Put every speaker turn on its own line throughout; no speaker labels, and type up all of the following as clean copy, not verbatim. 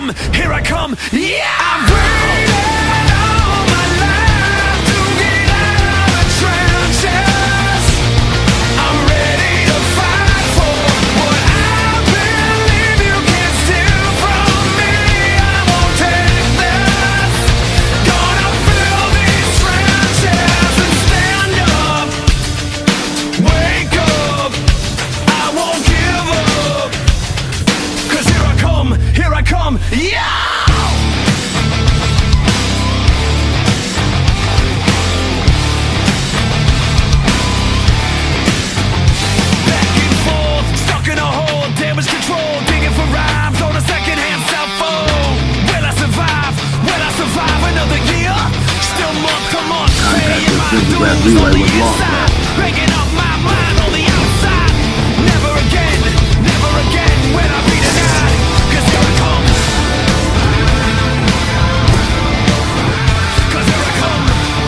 come, here I come, yeah! I've waited all my life to get out of the trenches. I'm ready to fight for what I believe you can steal from me. I won't take this. Gonna fill these trenches and stand up. Wake up. I won't give up. 'Cause here I come, yeah! Back and forth, stuck in a hole, damage control, digging for rhymes on a second-hand cell phone. Will I survive? Will I survive another year? Still month to month, paying my dues on the inside, making up my mind on the outside. Never again will I be denied. 'Cause here I come. 'Cause here I come.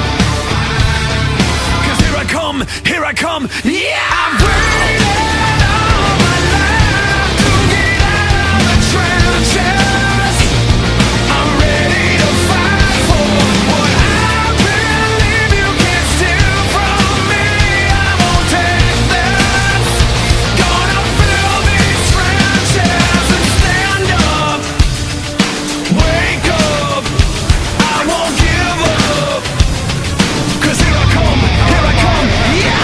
'Cause here I come. Here I come. Yeah! I've waited all my life to get out of the trenches. I'm ready to fight for what I believe you can steal from me. I won't take this. Gonna fill these trenches and stand up. Wake up. I won't give up. 'Cause here I come, yeah!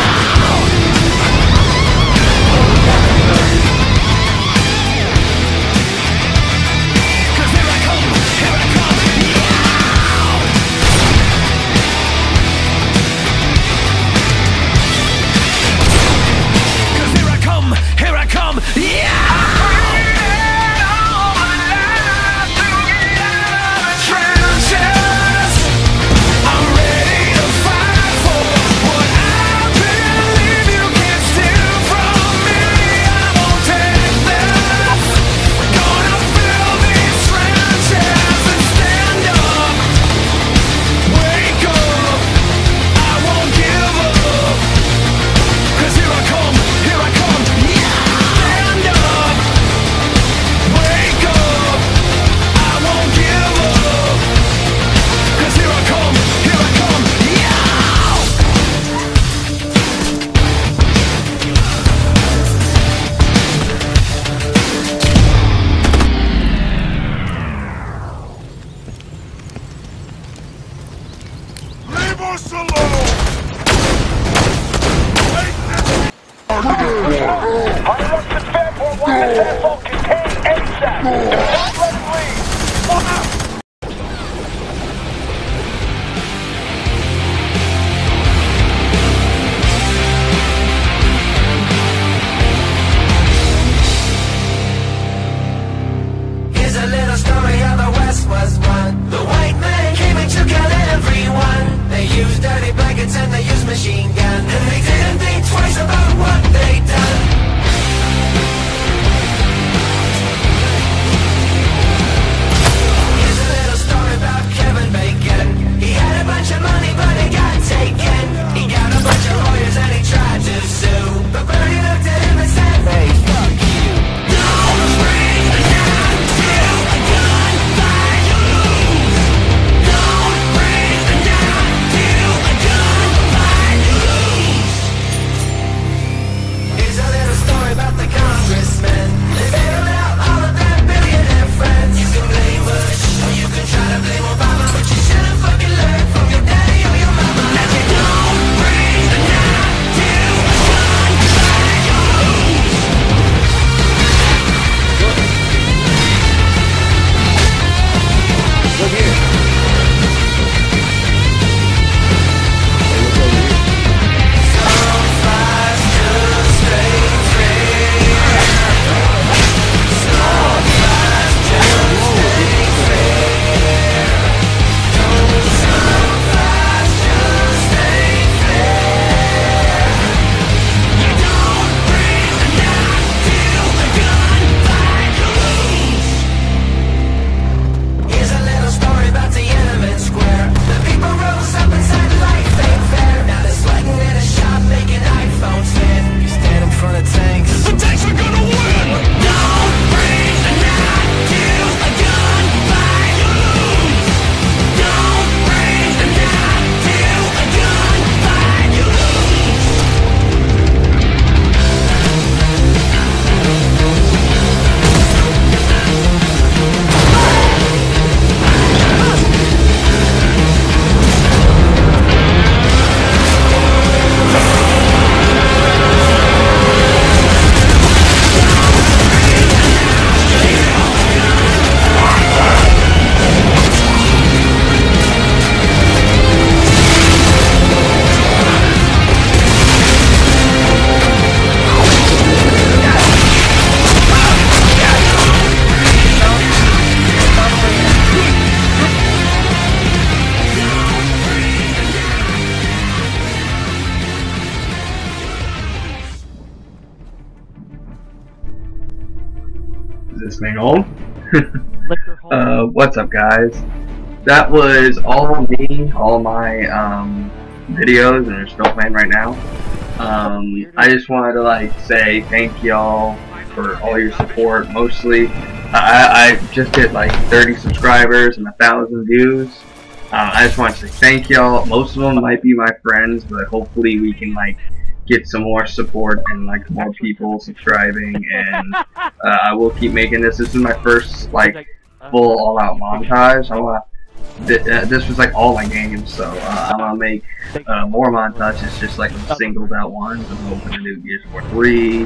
listening home. What's up, guys? That was all me, all my videos, and there's no plan right now. I just wanted to like say thank y'all for all your support. Mostly, I just hit like 30 subscribers and 1,000 views. I just want to say thank y'all. Most of them might be my friends, but hopefully we can like get some more support and like more people subscribing, and I will keep making this. This is my first like full all-out montage. This was like all my games, so I want to make more montages, just like singled out ones. I'm hoping to do Gears of War 3,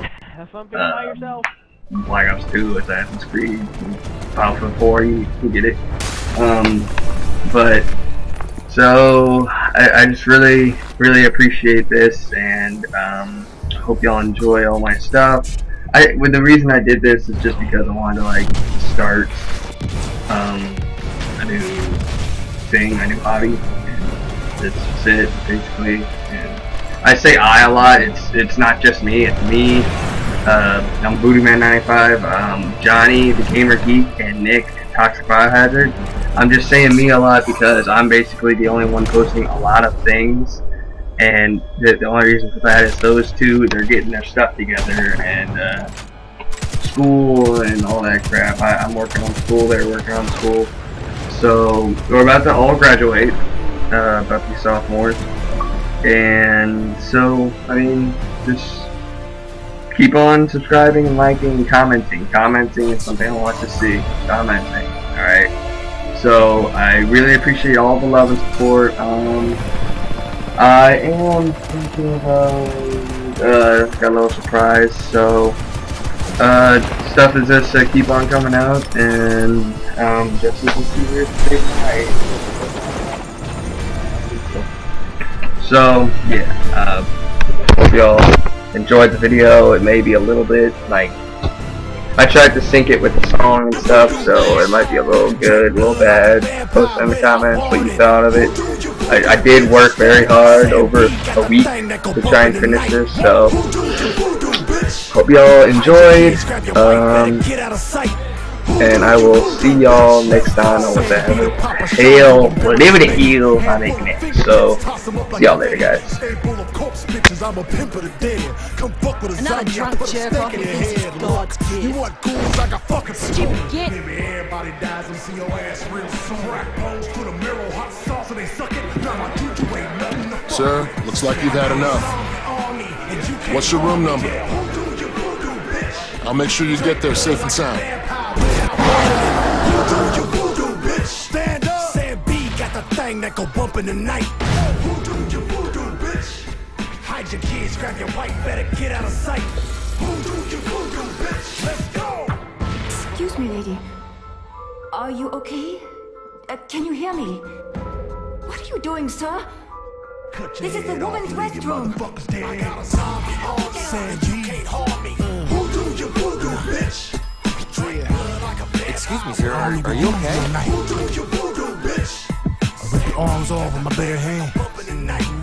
Black Ops 2, Assassin's Creed, Battlefield 4, you get it. But so I just really appreciate this, and hope y'all enjoy all my stuff. The reason I did this is just because I wanted to like start a new thing, a new hobby. That's just it, basically. And I say I a lot. It's not just me. It's me. I'm VoodooMan95, Johnny, the Gamer Geek, and Nick, Toxic Biohazard. I'm just saying me a lot because I'm basically the only one posting a lot of things, and the only reason for that is those two, they're getting their stuff together, and school and all that crap. I'm working on school, they're working on school. So we're about to all graduate, about to be sophomores, and so, I mean, just keep on subscribing and liking and commenting. Commenting is something I want to see. Commenting, alright? So I really appreciate all the love and support. I am thinking about got a little surprise. So stuff is just keep on coming out, and just as you see here today tonight. So yeah, hope y'all enjoyed the video. It may be a little bit like, I tried to sync it with the song and stuff, so it might be a little good, a little bad. Post in the comments what you thought of it. I did work very hard over a week to try and finish this, so hope y'all enjoyed. And I will see y'all next time on whatever the hell I'm making it. So see y'all later, guys.
Another drunk jerk off who thinks he's God's kid. You want ghouls like a fucking stupid git. Everybody dies and see your ass real soon. Put a mirror, hot sauce, and they suck it.
Sir, looks like you've had enough. What's your room number? I'll make sure you get there safe and sound.
Stand up. Sam B got the thing that go bump in the night. Hide your kids, grab your wife, better get out of sight. Let's go.
Excuse me, lady. Are you okay? Can you hear me? What are you doing, sir? This is the woman's restroom.
I got a zombie on Sam B. You can't harm me. Voodoo, you voodoo, bitch.
Excuse me, sir. Are you okay?
Voodoo, you voodoo, bitch.
I rip your arms off with my bare hand.